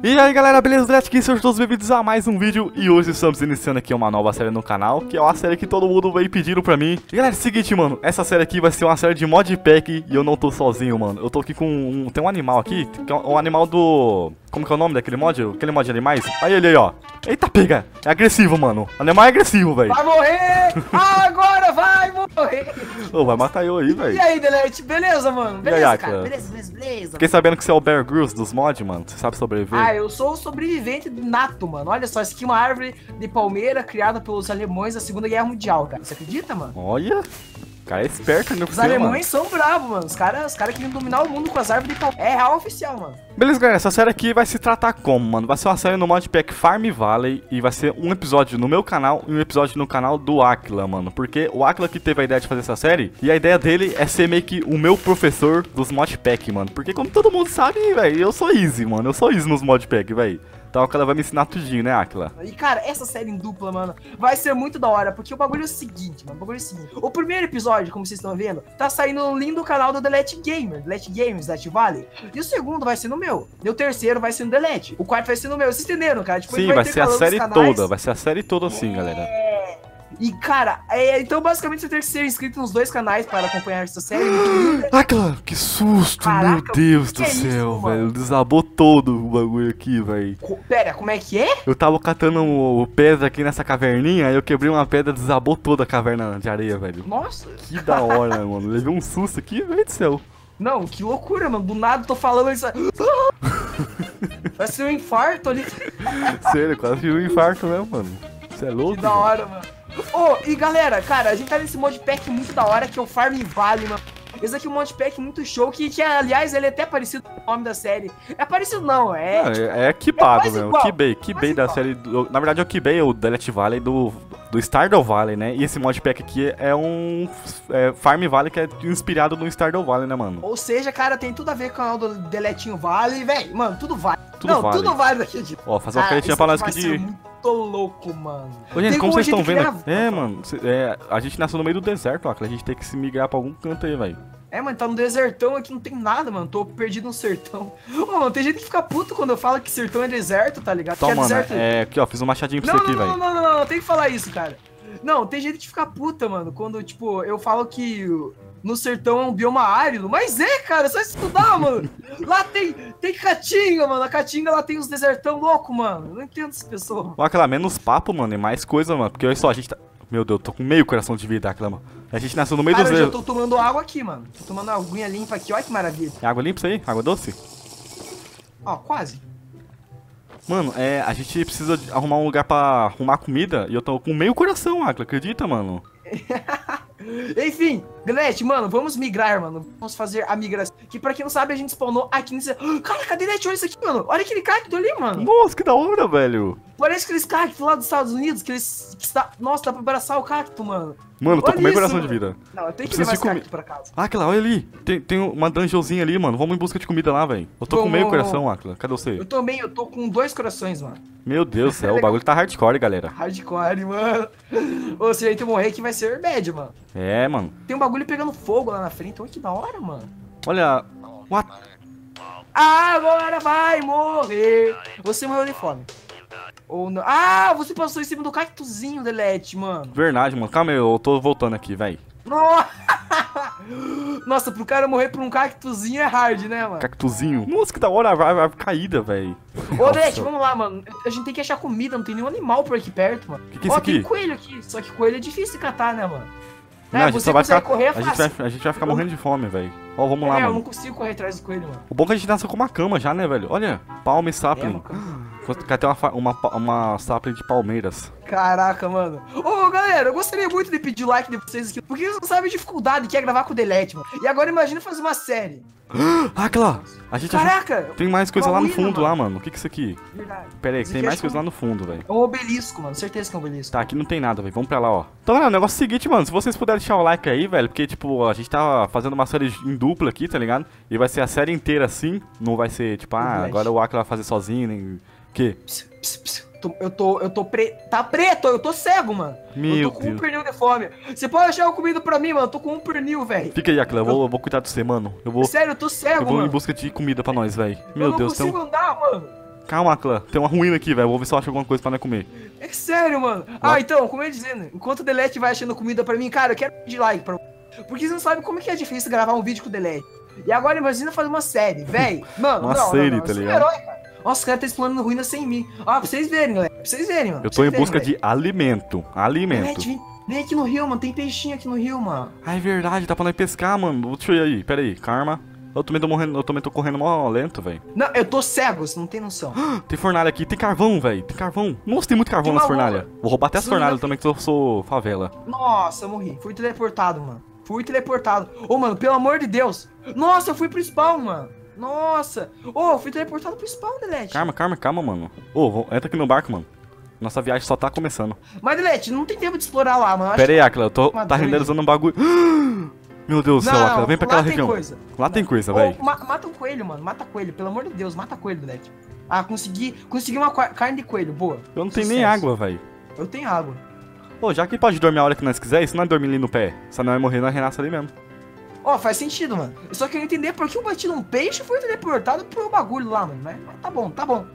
E aí galera, beleza? Aqui sejam todos bem-vindos a mais um vídeo. E hoje estamos iniciando aqui uma nova série no canal, que é uma série que todo mundo veio pedindo pra mim. E galera, é o seguinte, mano, essa série aqui vai ser uma série de modpack. E eu não tô sozinho, mano. Eu tô aqui com tem um animal aqui, que é um animal do... Como que é o nome daquele mod? Aquele mod de animais? Aí ele aí, ó. Eita, pega! É agressivo, mano. O animal é agressivo, velho. Vai morrer! Agora vai morrer! Ô, vai matar eu aí, velho. E aí, Delete? Beleza, mano? Beleza, aí, cara? Beleza. Fiquei sabendo que você é o Bear Grylls dos mods, mano. Você sabe sobreviver? Ah, eu sou o sobrevivente nato, mano. Olha só, isso aqui é uma árvore de palmeira criada pelos alemães da Segunda Guerra Mundial, cara. Você acredita, mano? Olha... O cara é esperto, né? Os alemães são bravos, mano. Os caras queriam dominar o mundo com as árvores de palmeira. É real oficial, mano. Beleza, galera, essa série aqui vai se tratar como, mano? Vai ser uma série no modpack Farm Valley. E vai ser um episódio no meu canal e um episódio no canal do Aquila, mano. Porque o Aquila que teve a ideia de fazer essa série. E a ideia dele é ser meio que o meu professor dos modpack, mano. Porque como todo mundo sabe, velho, eu sou easy, mano. Eu sou easy nos modpack, velho. Então ela vai me ensinar tudinho, né, Aquila? E, cara, essa série em dupla, mano, vai ser muito da hora, porque o bagulho é o seguinte, mano, o primeiro episódio, como vocês estão vendo, tá saindo no lindo canal do Delete Gamer, Delete Games, Delete Valley, e o segundo vai ser no meu, e o terceiro vai ser no Delete, o quarto vai ser no meu, vocês entenderam, cara? Tipo, sim, vai ser a série toda, vai ser a série toda assim, galera. E, cara, então basicamente você tem que ser inscrito nos dois canais para acompanhar essa série. Aquila, que susto, caraca, meu Deus do céu, velho. Desabou todo o bagulho aqui, velho. Pera, como é que é? Eu tava catando pedra aqui nessa caverninha, aí eu quebrei uma pedra, desabou toda a caverna de areia, velho. Nossa. Que da hora, mano. Levei um susto aqui, velho do céu. Não, que loucura, mano. Do nada eu tô falando isso. Vai ser um infarto ali. Sério, quase tive um infarto mesmo, mano. Você é louco? Que da hora, mano. E galera, cara, a gente tá nesse modpack muito da hora, que é o Farm Valley, mano. Esse aqui é um modpack muito show, que aliás, ele é até parecido com o nome da série. É parecido não, é equipado mesmo, Kibei da série, na verdade é o Kibei, o Delete Valley do Stardew Valley, né? E esse modpack aqui é um Farm Valley que é inspirado no Stardew Valley, né, mano? Ou seja, cara, tem tudo a ver com o canal do Deletinho Valley, velho, mano, tudo vale. Tudo vale daqui, tipo. Ó, fazer uma canetinha pra nós aqui de... Tô louco, mano. Ô, gente, como vocês estão vendo aqui? Mano, a gente nasceu no meio do deserto, ó. A gente tem que se migrar pra algum canto aí, velho. Mano, tá no desertão aqui, não tem nada, mano. Tô perdido no sertão. Mano, tem gente que fica puto quando eu falo que sertão é deserto, tá ligado? Então, mano, deserto... aqui, ó, fiz um machadinho pra você aqui, velho. Não, tem que falar isso, cara. Não, tem gente que fica puta, mano, quando, tipo, eu falo que no sertão é um bioma árido. Mas cara, é só estudar, mano. Lá tem caatinga, mano. A caatinga lá tem uns desertão louco, mano. Eu não entendo essas pessoas. Ó, aquela menos papo, mano, e mais coisa, mano. Porque olha só, a gente tá... Meu Deus, tô com meio coração de vida, aquela, mano. A gente nasceu no meio dos... Eu já tô tomando água aqui, mano. Tô tomando uma aguinha limpa aqui, olha que maravilha. É água limpa isso aí? Água doce? Ó, quase. Mano, a gente precisa arrumar um lugar pra arrumar comida. E eu tô com meio coração, Aquila, acredita, mano? Enfim, Delete, mano, vamos migrar, mano. Vamos fazer a migração. Que pra quem não sabe, a gente spawnou aqui nesse... Caraca, Delete, olha isso aqui, mano. Olha aquele cacto ali, mano. Nossa, que da hora, velho. Parece aqueles cactos lá dos Estados Unidos, Nossa, dá pra abraçar o cacto, mano. Mano, eu tô com meio coração de vida. Não, eu tenho que levar esse cacto pra casa. Aquila, olha ali. Tem uma dungeonzinha ali, mano. Vamos em busca de comida lá, velho. Eu tô com meio coração, Aquila. Cadê você? Eu também, eu tô com 2 corações, mano. Meu Deus do céu, o bagulho tá hardcore, galera. Hardcore, mano. Ou se a gente morrer aqui vai ser bad, mano. É, mano. Tem um bagulho pegando fogo lá na frente. Olha que da hora, mano. Olha... What? Agora vai morrer. Você morreu de fome. Ou não. Ah, você passou em cima do cactuzinho, Delete, mano. Verdade, mano. Calma aí, eu tô voltando aqui, velho. Nossa, pro cara morrer por um cactuzinho é hard, né, mano? Cactuzinho? Nossa, que da hora, a árvore caída, velho. Ô, Delete, vamos lá, mano. A gente tem que achar comida, não tem nenhum animal por aqui perto, mano. Que é isso aqui? Tem coelho aqui, só que coelho é difícil de catar, né, mano? Não, a gente só vai ficar... A gente vai ficar morrendo de fome, velho. Ó, vamos lá, mano. Eu não consigo correr atrás do coelho, mano. O bom é que a gente nasceu com uma cama já, né, velho? Olha, palma e sapling. Quer ter uma sapling de palmeiras. Caraca, mano. Ô, galera, eu gostaria muito de pedir like de vocês aqui, porque vocês não sabem a dificuldade que é gravar com o Delete, mano. E agora imagina fazer uma série. Aquila, a gente... Caraca! Tem mais coisa lá no fundo, lá, mano. O que é isso aqui? Verdade. Pera aí, tem mais coisa lá no fundo, velho. É um obelisco, mano. Certeza que é um obelisco. Tá, aqui não tem nada, velho. Vamos pra lá, ó. Então, galera, o negócio é o seguinte, mano. Se vocês puderem deixar o like aí, velho, porque, tipo, a gente tá fazendo uma série em dupla aqui, tá ligado? E vai ser a série inteira assim. Não vai ser, tipo, agora o Aquila vai fazer sozinho, nem... Que? Tá preto, eu tô cego, mano. Eu tô com um pernil de fome. Você pode achar uma comida pra mim, mano? Eu tô com um pernil, velho. Fica aí, Aquila, eu vou cuidar de você, mano. Sério, eu tô cego, mano. Eu vou em busca de comida pra nós, velho. Meu Deus, eu não consigo andar, mano. Calma, Akla. Tem uma ruína aqui, velho. Vou ver se eu acho alguma coisa pra nós comer. É sério, mano. Ah, então, como eu ia dizendo, enquanto o Delete vai achando comida pra mim, cara, eu quero de like pra porque você não sabe como é que é difícil gravar um vídeo com o Delete. E agora imagina fazer uma série, velho. Mano, Uma série, tá eu sou um ligado? herói, cara. Nossa, o cara tá explorando ruína sem mim. Ó, pra vocês verem, galera. Pra vocês verem, mano. Eu tô em busca de alimento. Alimento. Delete, vem aqui no rio, mano. Tem peixinho aqui no rio, mano. Ah, é verdade. Dá pra nós pescar, mano. Deixa eu ir aí. Pera aí. Karma. Eu também tô morrendo. Eu também tô correndo mó lento, velho. Não, eu tô cego, você não tem noção. Tem fornalha aqui. Tem carvão, velho. Tem carvão. Nossa, tem muito carvão Tem nas uma fornalhas. Vou roubar até as Sim, fornalhas não- também, que eu sou favela. Nossa, eu morri. Fui teleportado, mano. Fui teleportado. Ô, mano, pelo amor de Deus. Nossa, eu fui pro spawn, mano. Nossa. Ô, eu fui teleportado pro spawn, Delete. Calma, mano. Ô, entra aqui no barco, mano. Nossa viagem só tá começando. Mas, Delete, não tem tempo de explorar lá, mano. Pera aí, Akla. Eu tô. Uma Tá doida. renderizando um bagulho. Meu Deus do céu, Akla. Vem pra aquela lá região. Tem coisa. Lá tem coisa, Ô, velho. mata um coelho, mano. Mata coelho. Pelo amor de Deus, mata coelho, Delete. Ah, consegui uma carne de coelho. Boa. Eu não tenho nem Sucesso. água, velho. Eu tenho água. Pô, já que pode dormir a hora que nós quiser, e se nós dormir ali no pé? Se nós morrer, nós renasce ali mesmo. Ó, faz sentido, mano. Eu só queria entender por que eu bati num peixe e fui teleportado pro bagulho lá, mano. Mas tá bom, tá bom.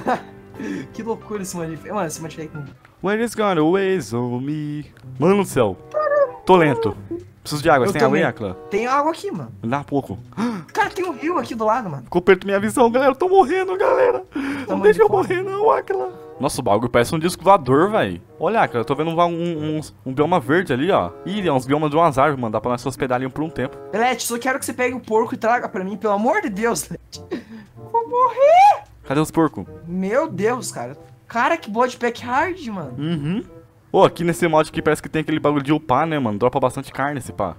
Que loucura esse Modpack. Mano, esse Modpack. Where is gonna ways on me? Mano do céu. Tô lento. Preciso de água. Você Eu tem água aí, também. Akla? Tem água aqui, mano. Me dá pouco. Cara, tem um rio aqui do lado, mano. Ficou perto da minha visão, galera. Eu tô morrendo, galera. Não Tamanho deixa de eu fome. morrer, não, Akla. Nossa, o bagulho parece um disco voador, velho. Olha, Akla, eu tô vendo um bioma verde ali, ó. Ih, é uns biomas de umas árvores, mano. Dá pra nós se hospedar ali por um tempo. Delete, só quero que você pegue o porco e traga pra mim, pelo amor de Deus, Delete. Vou morrer. Cadê os porcos? Meu Deus, cara. Cara, que Modpack hard, mano. Uhum. Ô, aqui nesse mod aqui parece que tem aquele bagulho de upar, né, mano? Dropa bastante carne esse pá.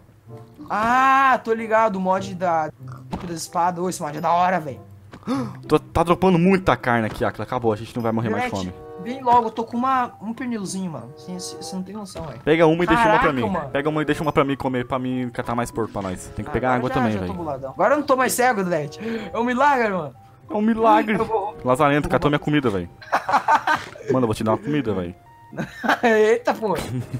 Ah, tô ligado, o mod das espadas. Ô, esse mod é da hora, velho. Tá dropando muita carne aqui, Akla. Acabou, a gente não vai morrer mais de Delete, fome. vem logo, eu tô com um pernilzinho, mano. Você não tem noção, velho. Pega uma e deixa uma pra Caraca, mim. mano. Pega uma e deixa uma pra mim comer, pra mim catar mais porco pra nós. Tem que pegar água Agora também, já tô velho. boladão. Agora eu não tô mais cego, Delete. É um milagre, mano. É um milagre. Eu vou... Lazarento, catou minha comida, velho. Mano, eu vou te dar uma comida, velho. Eita, pô.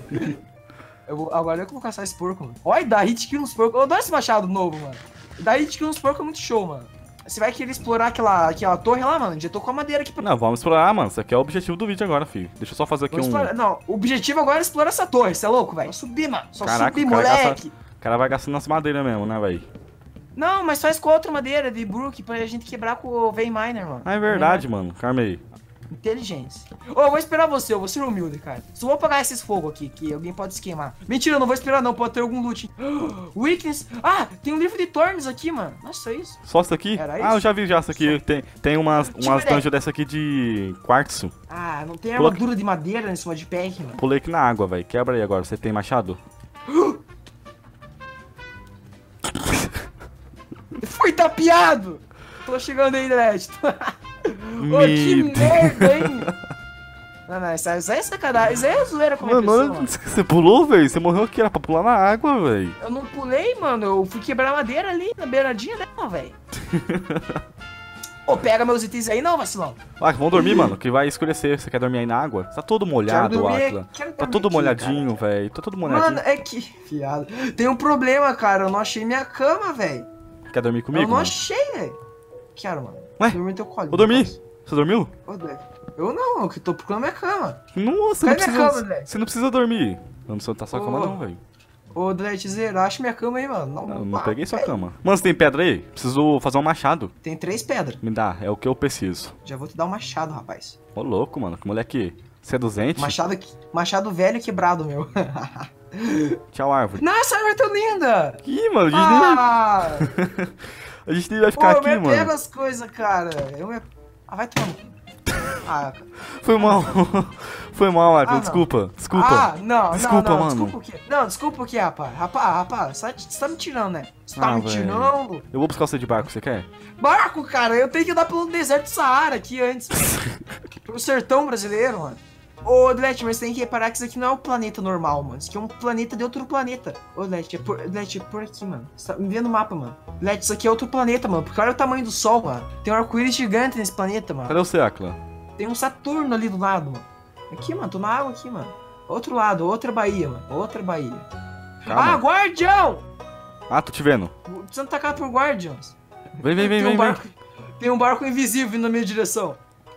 Agora eu que vou caçar esse porco, mano. Olha, dá hit kill nos porcos. Eu dou esse machado novo, mano. Dá hit kill nos porcos é muito show, mano. Você vai querer explorar aquela torre lá, mano? Já tô com a madeira aqui pra... Não, vamos explorar, mano. Isso aqui é o objetivo do vídeo agora, filho. Deixa eu só fazer aqui Vamos um... explorar. Não, o objetivo agora é explorar essa torre, você é louco, velho? Só subir, mano. Só Caraca, subir, o cara gasta- moleque. O cara vai gastando as madeiras mesmo, né, velho? Não, mas faz com outra madeira de Brook pra gente quebrar com o Vein Miner, mano. Ah, é verdade, mano. Calma aí. Inteligência. Ô, eu vou esperar você, eu vou ser humilde, cara. Só vou apagar esses fogos aqui, que alguém pode se queimar. Mentira, eu não vou esperar não, pode ter algum loot. Weakness. Ah, tem um livro de Thorns aqui, mano. Nossa, é isso. Só isso aqui? Era Ah, isso? eu já vi já isso aqui. Tem umas ideia. dungeons dessa aqui de quartzo. Ah, não tem Coloque- armadura de madeira nesse modpack, mano. Pulei aqui na água, velho. Quebra aí agora. Você tem machado? Fui tapeado! Tô chegando aí, Delete. Ô, que Me- merda, hein? Não, isso aí é sacanagem. Isso aí é zoeira com a minha Mano, pessoa, olha, mano. você pulou, velho? Você morreu aqui, era pra pular na água, velho. Eu não pulei, mano. Eu fui quebrar a madeira ali, na beiradinha dela, velho. Ô, pega meus itens aí, não, vacilão. Ah, vamos dormir, mano, que vai escurecer. Você quer dormir aí na água? Tá todo molhado, Akla. Tá todo molhadinho, velho. Tá todo molhadinho. Mano, é que... Fiado. Tem um problema, cara. Eu não achei minha cama, velho. Quer dormir comigo, Eu não mano? achei, velho. Quero, mano. Ué? Dormir no teu colo. Eu dormi. Você dormiu? Ô, Dave. Eu não, eu que tô procurando minha cama. Nossa, não Cadê minha precisa, cama, velho? você não precisa dormir. Eu não sei onde tá sua cama Ô. não, velho. Ô, Dletzeiro, acha minha cama aí, mano. Eu não peguei sua cama. Mano, você tem pedra aí? Preciso fazer um machado. Tem 3 pedras. Me dá, é o que eu preciso. Já vou te dar um machado, rapaz. Ô, louco, mano, que moleque seduzente. Machado velho quebrado, meu. Tchau, árvore. Nossa, a árvore é tão linda! Ih, mano, a gente, Ah! nem... a gente nem vai Pô, ficar eu aqui, me mano. pego as coisas, cara. Ah, vai tomar no cu. Ah, Foi mal. Foi mal, Akla, não. desculpa. Desculpa. Ah, não, Desculpa, não, mano. Desculpa o quê? Não, desculpa o quê, rapaz? Rapaz, você tá me tirando, né? Você tá Ah, me velho. tirando? Eu vou buscar você de barco, você quer? Barco, cara, eu tenho que andar pelo deserto do Saara aqui antes. Pelo sertão brasileiro, mano. Ô, Dlet, mas você tem que reparar que isso aqui não é um planeta normal, mano. Isso aqui é um planeta de outro planeta. Ô, Dlet, é por aqui, mano. Você tá me vendo o mapa, mano. Dlet, isso aqui é outro planeta, mano. Porque olha o tamanho do Sol, mano. Tem um arco-íris gigante nesse planeta, mano. Cadê você, Akla? Tem um Saturno ali do lado, mano. Aqui, mano, tô na água aqui, mano. Outro lado, outra baía, mano. Outra baía. Calma. Ah, Guardião! Ah, tô te vendo. Precisando tacar por Guardians. Vem, vem, vem, Tem um vem, vem. barco- Tem um barco invisível vindo na minha direção.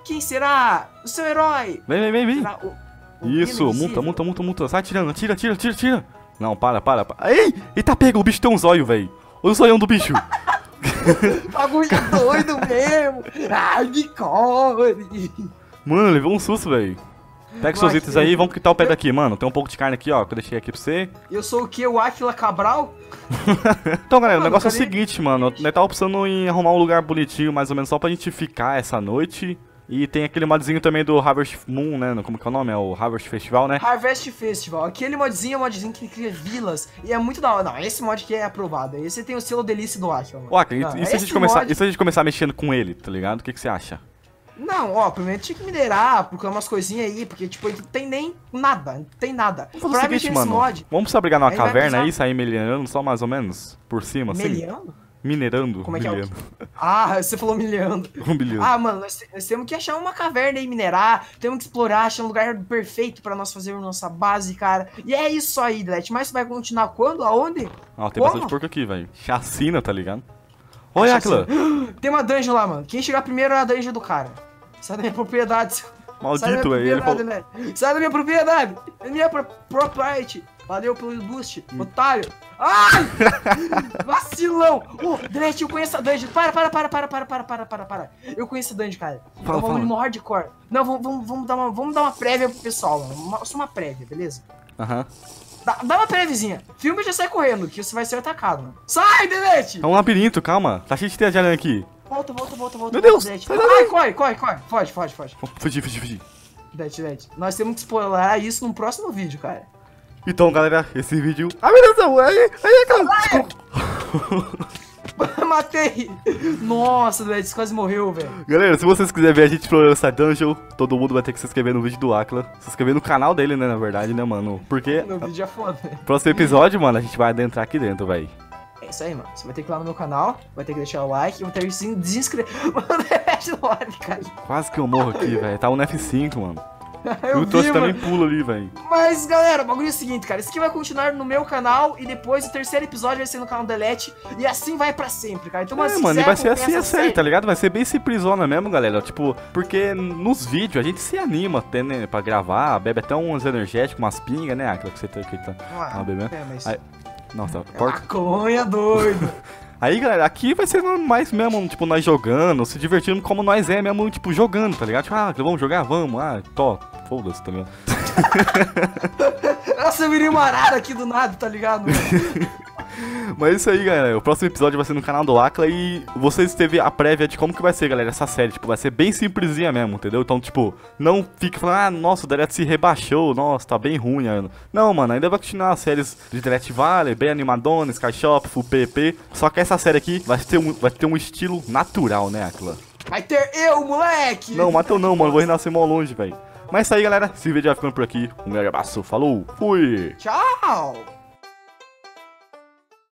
Quem será? O seu herói? Vem. Será o Isso, Menino Invisível? multa. Sai atirando, atira. Não, para. Ei, eita, pega, o bicho tem um zóio, velho. Olha o zoião do bicho. Bagulho doido mesmo. Ai, me corre. Mano, levou um susto, velho. Pega seus itens aí e vamos quitar o pé daqui, mano. Tem um pouco de carne aqui, ó, que eu deixei aqui pra você. Eu sou o quê? O Áquila Cabral? Então, galera, o Mano, negócio é o cadê? seguinte, mano. Nós tava pensando em arrumar um lugar bonitinho, mais ou menos, só pra gente ficar essa noite. E tem aquele modzinho também do Harvest Moon, né? Como que é o nome? É o Harvest Festival, né? Harvest Festival. Aquele modzinho é um modzinho que cria vilas. E é muito da hora. Não, esse mod aqui é aprovado. Esse tem o selo delícia do Áquila, mano. Ó, e Não, se a gente esse começar, mod- e se a gente começar mexendo com ele, tá ligado? O que você acha? Não, ó, primeiro tinha que minerar, procurar umas coisinhas aí, porque, tipo, ele não tem nem nada, não tem nada. Vamos fazer o seguinte, mexer mano. nesse mod, Vamos precisar brigar numa aí vai caverna aí, precisar- sair minerando só mais ou menos? Por cima, assim? meliando? Minerando. Como é que é o- milhando. Ah, você falou milhando. Milhando. Ah, mano, nós temos que achar uma caverna e minerar, temos que explorar, achar um lugar perfeito pra nós fazermos nossa base, cara. E é isso aí, Dlet. Mas você vai continuar quando? Aonde? Ó, tem Como? bastante porco aqui, velho. Chacina, tá ligado? Olha, Aquila. Tem uma dungeon lá, mano. Quem chegar primeiro é a dungeon do cara. Sai da minha propriedade. Sai da Maldito, minha velho. Ele falou... propriedade, né? Sai da minha propriedade. É minha propriety. Valeu pelo boost, otário. Ai! Vacilão! Ô, Dlet, eu conheço a dungeon. Para. Eu conheço a dungeon, cara. Então vamos no hardcore. Não, vamos dar uma prévia pro pessoal, mano. Só uma prévia, beleza? Aham. Dá uma préviazinha. Filme já sai correndo, que você vai ser atacado, mano. Sai, Dlet! É um labirinto, calma. Tá cheio de teia de aranha aqui. Volta. Meu Deus, Dlet. sai daí. Ai, corre. Foge. Fugir. Dlet. Nós temos que explorar isso no próximo vídeo, cara. Então, galera, esse vídeo... Ah, meu Deus, não. Aí, cara. Desculpa. Matei! Nossa, Dlet, você quase morreu, velho. Galera, se vocês quiserem ver a gente explorando essa dungeon, todo mundo vai ter que se inscrever no vídeo do Aquila. Se inscrever no canal dele, né, na verdade, né, mano? Porque Meu vídeo é foda. no próximo episódio, mano, a gente vai adentrar aqui dentro, velho. É isso aí, mano. Você vai ter que ir lá no meu canal, vai ter que deixar o like, vai ter que se desinscrever. Mano, deixa o like, cara. Quase que eu morro aqui, velho. Tá um F5, mano. Eu o trouxa vi, também mano. pula ali, velho. Mas, galera, o bagulho é o seguinte, cara. Isso aqui vai continuar no meu canal e depois o terceiro episódio vai ser no canal do Delete. E assim vai pra sempre, cara. Então, É, mano, e vai ser assim a série, tá ligado? Vai ser bem simplesona mesmo, galera. Tipo, porque nos vídeos a gente se anima até, né, pra gravar, bebe até uns energéticos, umas pingas, né? Aquela que você tá bebendo. É, mas... Aí- Nossa, É porca. maconha, doido. Aí, galera, aqui vai ser mais mesmo, tipo, nós jogando, se divertindo como nós é mesmo, tipo, jogando, tá ligado? Tipo, vamos jogar? Vamos, foda-se, tá ligado? Nossa, eu virei uma arara aqui do nada, tá ligado? Mas é isso aí, galera. O próximo episódio vai ser no canal do Aquila e vocês teve a prévia de como que vai ser, galera, essa série. Tipo, vai ser bem simplesinha mesmo, entendeu? Então, tipo, não fique falando, nossa, o Delete se rebaixou, nossa, tá bem ruim. Não, mano, ainda vai continuar as séries de Delete Valley, bem animadona, Sky Shop, Full PP. Só que essa série aqui vai ter um estilo natural, né, Aquila? Vai ter eu, moleque! Não, Mateu não, mano, vou renascer mó longe, velho. Mas é isso aí, galera. Esse vídeo vai ficando por aqui. Um grande abraço, falou, fui! Tchau!